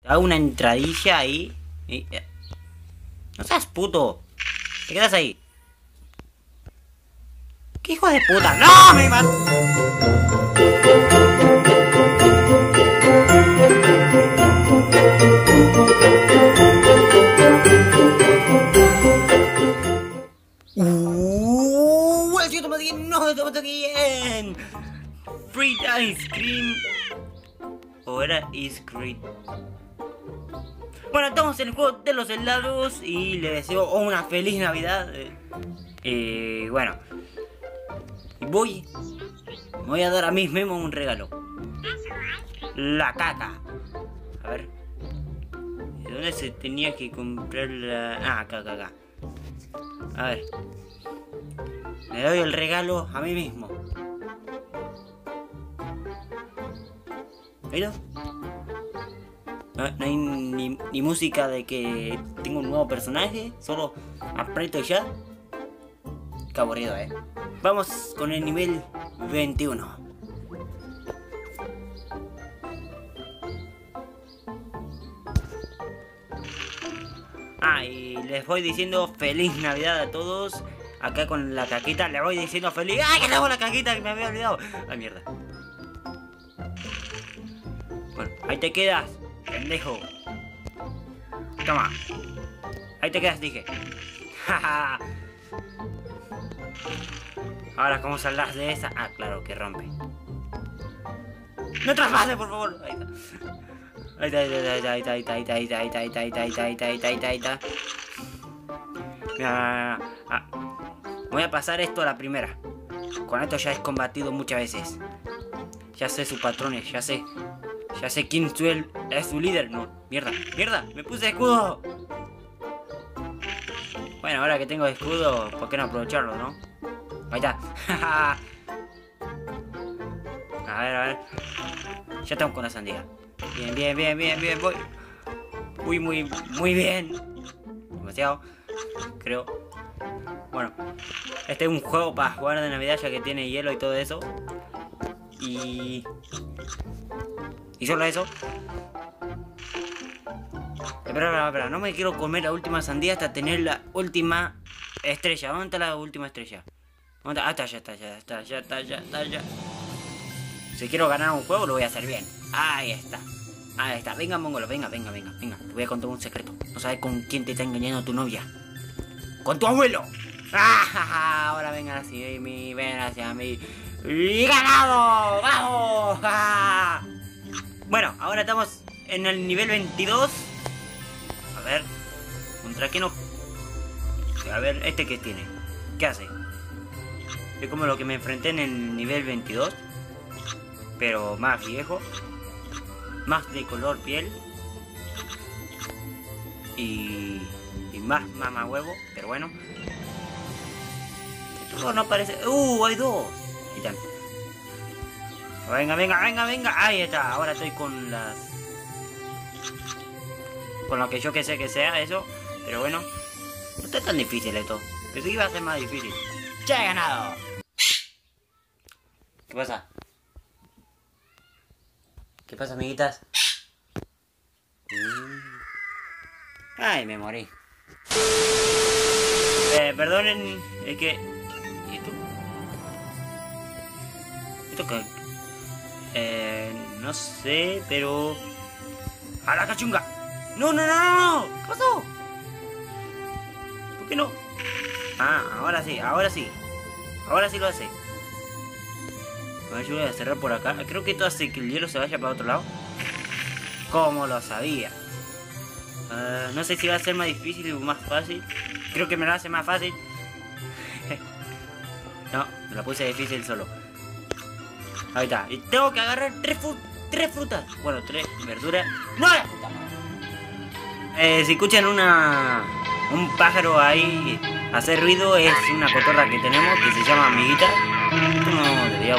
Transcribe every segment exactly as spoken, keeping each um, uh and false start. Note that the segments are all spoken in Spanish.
Te hago una entradilla ahí. Y... No seas puto. ¿Te quedas ahí? ¿Qué hijo de puta? ¡No! ¡Me mató! Uh, el tío toma bien, no, toma bien. Free ice cream. O era ice cream. Bueno, estamos en el juego de los helados y les deseo una feliz Navidad. Y eh, bueno, voy, voy a dar a mí mismo un regalo. La caca. A ver, ¿de dónde se tenía que comprar la...? Ah, acá, acá, acá. A ver, le doy el regalo a mí mismo. ¿Mira? No, no hay ni, ni música de que tengo un nuevo personaje. Solo aprieto y ya. Qué aburrido, eh. Vamos con el nivel veintiuno. Ah, y les voy diciendo feliz Navidad a todos. Acá con la caquita le voy diciendo feliz. ¡Ay, que le hago la caquita que me había olvidado! ¡Ay, mierda! Bueno, ahí te quedas, pendejo. Toma. Ahí te quedas, dije. Ahora, ¿cómo saldrás de esa? Ah, claro, que rompe. ¡No traspases, por favor! Ahí está. Ahí está, ahí está, ahí está, ahí está, ahí está, ahí está, ahí está, ahí está, ahí está, ahí está, ahí está, ahí está, ahí está. Mira, voy a pasar esto a la primera. Con esto ya he combatido muchas veces. Ya sé sus patrones, ya sé. Ya sé quién es su líder. No, mierda, mierda, me puse escudo. Bueno, ahora que tengo escudo, ¿por qué no aprovecharlo, no? Ahí está. A ver, a ver. Ya estamos con la sandía. Bien, bien, bien, bien, bien. Voy. Muy, muy, muy bien. Demasiado, creo. Bueno, este es un juego para jugar de Navidad, ya que tiene hielo y todo eso. Y... Y solo eso. Espera, espera, espera. No me quiero comer la última sandía hasta tener la última estrella. ¿Dónde está la última estrella? ¿Dónde está? Ah, está, ya está, ya está, ya está, ya está, ya. Si quiero ganar un juego, lo voy a hacer bien. Ahí está. Ahí está. Venga, mongolo, venga, venga, venga, venga. Te voy a contar un secreto. No sabes con quién te está engañando tu novia. ¡Con tu abuelo! ¡Ah! Ahora vengan hacia mí, ven hacia mí. ¡Y ganado! ¡Vamos! ¡Ah! Bueno, ahora estamos en el nivel veintidós. A ver, ¿contra qué no? A ver, ¿este qué tiene? ¿Qué hace? Es como lo que me enfrenté en el nivel veintidós, pero más viejo, más de color piel y, y más mama huevo, pero bueno. Todo no parece... ¡Uh! Hay dos. Ahí están. Venga, venga, venga, venga. Ahí está. Ahora estoy con las... Con lo que yo que sé que sea eso. Pero bueno. No está tan difícil esto. Pensé que iba a ser más difícil. ¡Ya he ganado! ¿Qué pasa? ¿Qué pasa, amiguitas? Ay, me morí. Eh, perdonen. Es que... ¿Y esto? ¿Esto qué? Eh, no sé, pero... ¡A la cachunga! ¡No, no, no, no! ¿Qué pasó? ¿Por qué no? Ah, ahora sí, ahora sí. Ahora sí lo hace. A ver, yo voy a cerrar por acá. Creo que esto hace que el hielo se vaya para otro lado. ¿Cómo lo sabía? Uh, no sé si va a ser más difícil o más fácil. Creo que me lo hace más fácil. No, me lo puse difícil solo. Ahí está. Y tengo que agarrar tres, fru tres frutas. Bueno, tres verduras. ¡No! Eh, si escuchan una... un pájaro ahí hacer ruido, es una cotorra que tenemos que se llama amiguita. Esto no debería...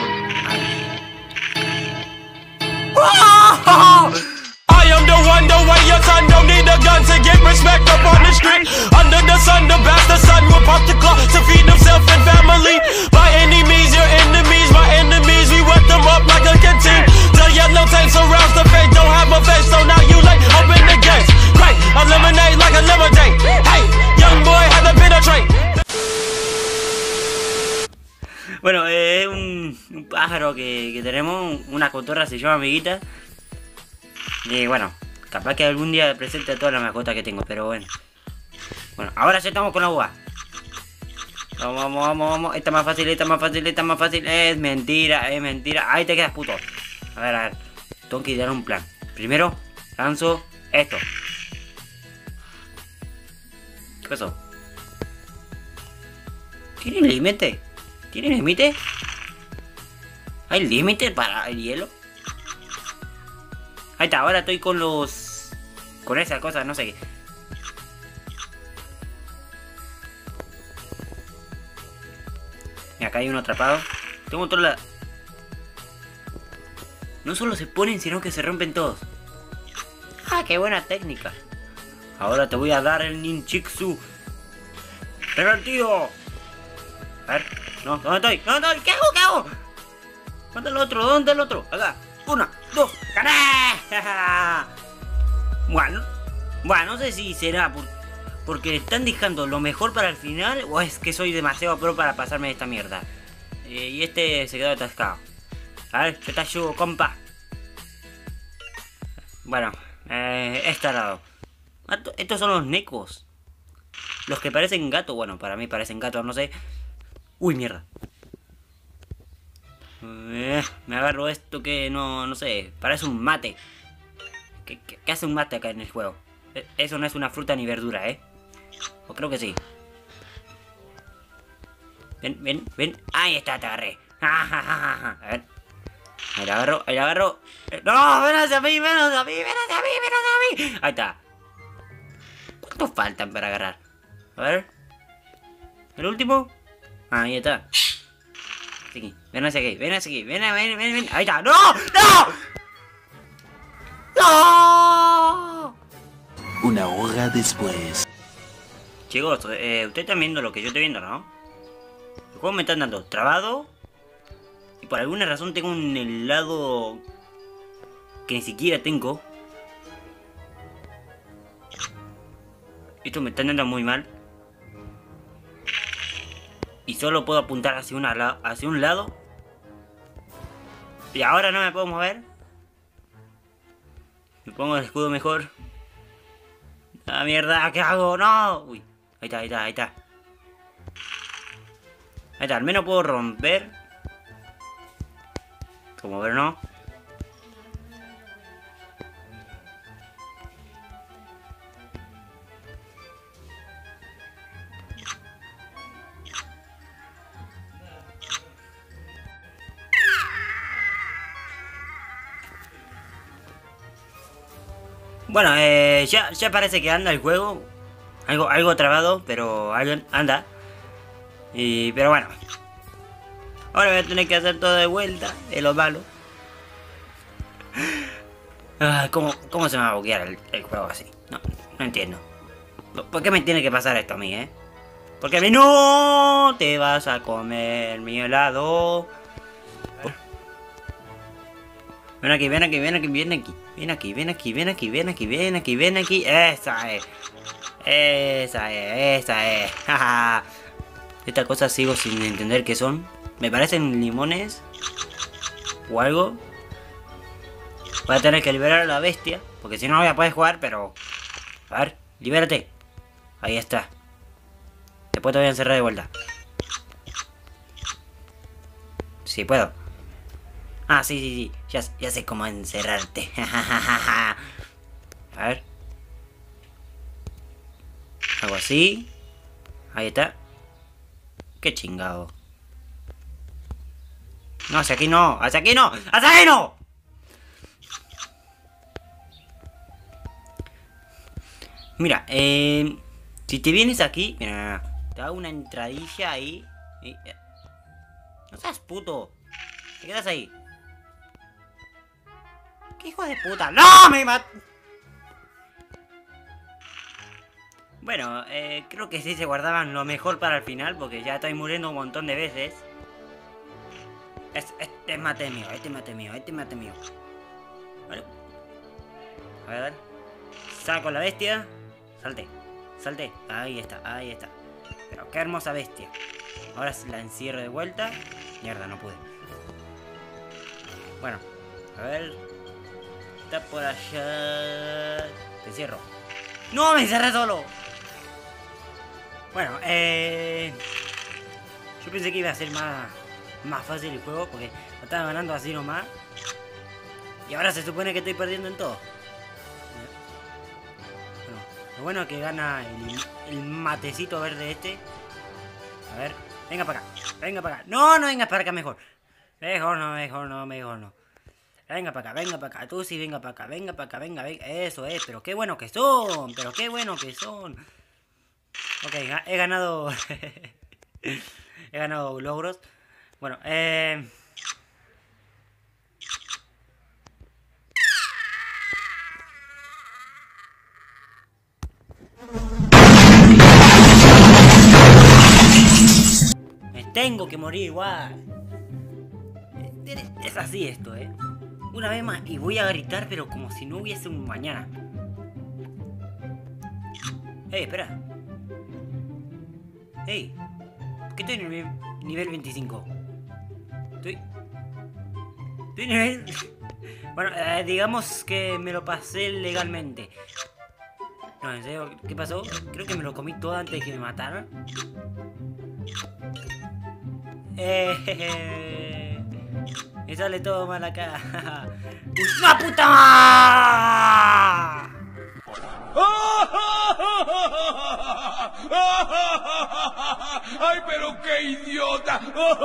¡Oh! I am the one, the way your son don't need a gun to get respect up on the street. Under the sun, the bastard son will pop the clock to feed himself and family. By any means, your enemies, my enemies, we wet them up like a canteen. The yellow tanks around the face, don't have a face, so now you like open pájaro que, que tenemos, una cotorra se llama Amiguita. Y bueno, capaz que algún día presente a todas las mascotas que tengo, pero bueno. Bueno, ahora ya estamos con la uva. Vamos, vamos, vamos, vamos. Esta es más fácil, esta es más fácil, esta es más fácil. Es mentira, es mentira. Ahí te quedas, puto. A ver, a ver. Tengo que idear un plan. Primero, lanzo esto. ¿Qué pasó? ¿Tiene límite? ¿Tiene límite? ¿Hay límite para el hielo? Ahí está, ahora estoy con los... Con esa cosa, no sé qué. Mira, acá hay uno atrapado. Tengo otro lado. No solo se ponen, sino que se rompen todos. ¡Ah, qué buena técnica! Ahora te voy a dar el ninjutsu revertido. A ver, no, ¿dónde estoy? ¿Dónde estoy? ¿Qué hago? ¿Qué hago? ¿Dónde está el otro? ¿Dónde está el otro? Acá. Una, dos, ¡gané! Bueno, bueno, no sé si será por, porque están dejando lo mejor para el final o es que soy demasiado pro para pasarme de esta mierda. Eh, y este se quedó atascado. A ver, yo te ayudo, compa. Bueno, eh, este lado. Estos son los necos. Los que parecen gatos, bueno, para mí parecen gatos, no sé. Uy, mierda. Eh, me agarro esto que no, no sé, parece un mate. ¿Qué, qué, qué hace un mate acá en el juego? Eso no es una fruta ni verdura, ¿eh? O creo que sí. Ven, ven, ven. Ahí está, te agarré. A ver. Ahí la agarro, ahí la agarro. ¡No! ¡Ven hacia mí! ¡Ven hacia mí! ¡Ven hacia mí! ¡Ven hacia mí! Ahí está. ¿Cuántos faltan para agarrar? A ver. ¿El último? Ah, ahí está. Aquí. Ven hacia aquí, ven hacia aquí, ven, ven, ven, ven. Ahí está. ¡No! ¡No! ¡No! Una hora después. Chicos, eh, ustedes están viendo lo que yo estoy viendo, ¿no? El juego me están dando trabado. Y por alguna razón tengo un helado que ni siquiera tengo. Esto me está dando muy mal. Y solo puedo apuntar hacia, una, hacia un lado. Y ahora no me puedo mover. Me pongo el escudo mejor. ¡Ah, mierda! ¿Qué hago? ¡No! Uy, ahí está, ahí está, ahí está. Ahí está, al menos puedo romper. Como ver, ¿no? Bueno, eh, ya, ya parece que anda el juego. Algo, algo trabado, pero anda. Y, pero bueno. Ahora voy a tener que hacer todo de vuelta. Es lo malo. Ah, ¿cómo, ¿Cómo se me va a buguear el, el juego así? No, no entiendo. ¿Por qué me tiene que pasar esto a mí, eh? Porque a mí no te vas a comer mi helado. Ven aquí, ven aquí, ven aquí, ven aquí. Ven aquí, ven aquí, ven aquí, ven aquí, ven aquí, ven aquí. Esa es. Esa es, esa es. Esta cosa sigo sin entender qué son. Me parecen limones. O algo. Voy a tener que liberar a la bestia. Porque si no, no voy a poder jugar, pero... A ver, libérate. Ahí está. Después te voy a encerrar de vuelta. Sí, puedo. Ah, sí, sí, sí. Ya, ya sé cómo encerrarte. A ver. Algo así. Ahí está. Qué chingado. No, hacia aquí no. Hacia aquí no. ¡Hacia aquí no! Mira, eh... si te vienes aquí... Mira, te hago una entradilla ahí. Y, eh, no seas puto. Te quedas ahí. ¡Qué hijo de puta! ¡No! ¡Me mató! Bueno, eh, creo que sí se guardaban lo mejor para el final, porque ya estoy muriendo un montón de veces. Es, este mate mío, este mate mío, este mate mío. Vale. A ver, a ver. Saco la bestia. Salte, salte. Ahí está, ahí está. Pero qué hermosa bestia. Ahora la encierro de vuelta. Mierda, no pude. Bueno, a ver. Está por allá. Te cierro. ¡No! ¡Me encerré solo! Bueno, eh... yo pensé que iba a ser más, más fácil el juego porque me estaba ganando así nomás. Y ahora se supone que estoy perdiendo en todo. Bueno, lo bueno es que gana el, el matecito verde este. A ver, venga para acá, venga para acá. No, no venga para acá mejor. Mejor no, mejor no, mejor no. Venga para acá, venga para acá, tú sí, venga para acá, venga para acá, venga, venga. Eso es, pero qué bueno que son, pero qué bueno que son. Ok, he ganado... he ganado logros. Bueno, eh... me tengo que morir igual. Es así esto, eh. Una vez más y voy a gritar, pero como si no hubiese un mañana. Hey, espera. Hey, ¿por qué estoy en el nivel veinticinco? Estoy... Estoy en nivel... Bueno, eh, digamos que me lo pasé legalmente. No, en serio, ¿qué pasó? Creo que me lo comí todo antes de que me mataran. Eh... Jeje. Me sale todo mal acá. ¡Una puta! ¡Ay, pero qué idiota!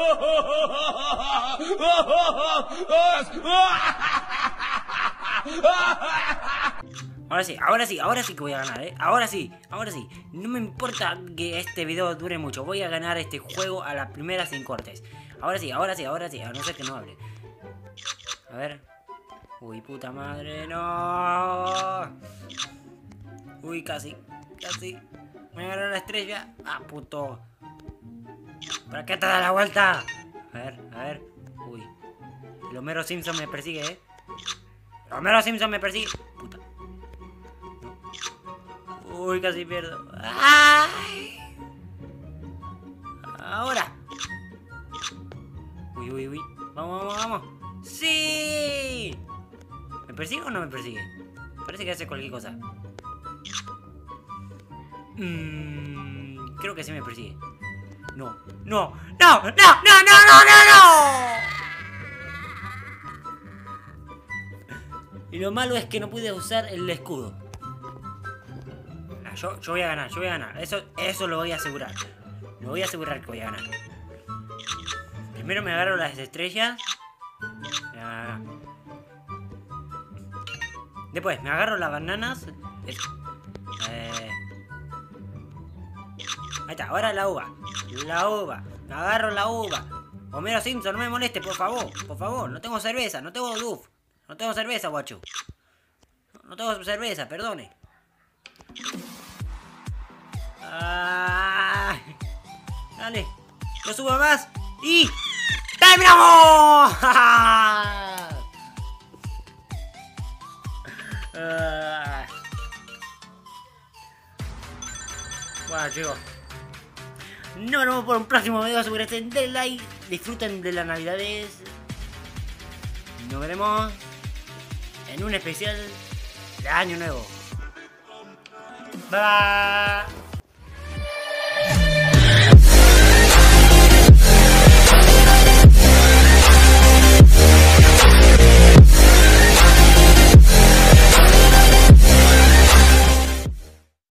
Ahora sí, ahora sí, ahora sí que voy a ganar, ¿eh? Ahora sí, ahora sí. No me importa que este video dure mucho. Voy a ganar este juego a la primera sin cortes. Ahora sí, ahora sí, ahora sí. A no ser que no hable. A ver. Uy, puta madre, no. Uy, casi, casi. Me agarró la estrella. Ah, puto. ¿Para qué te da la vuelta? A ver, a ver. Uy. El Homero Simpson me persigue, ¿eh? El Homero Simpson me persigue. Puta. No. Uy, casi pierdo. ¡Ay! Ahora. Uy, uy, uy. Vamos, vamos, vamos. ¡Sí! ¿Me persigue o no me persigue? Parece que hace cualquier cosa. Mm, creo que sí me persigue. No, no, no, no, no, no, no, no, no. Y lo malo es que no pude usar el escudo. Ah, yo, yo voy a ganar, yo voy a ganar. Eso, eso lo voy a asegurar. Lo voy a asegurar que voy a ganar. Primero me agarro las estrellas. Ya. Después me agarro las bananas. Eh. Ahí está, ahora la uva. La uva. Me agarro la uva. Homero Simpson, no me moleste, por favor. Por favor, no tengo cerveza, no tengo Duff. No tengo cerveza, guacho. No tengo cerveza, perdone. Ah, dale. Lo subo más. Y... ¡terminamos! uh... Bueno, chicos. Nos vemos por un próximo video. Asegúrense de like. Disfruten de las navidades. Nos veremos en un especial de Año Nuevo. Bye.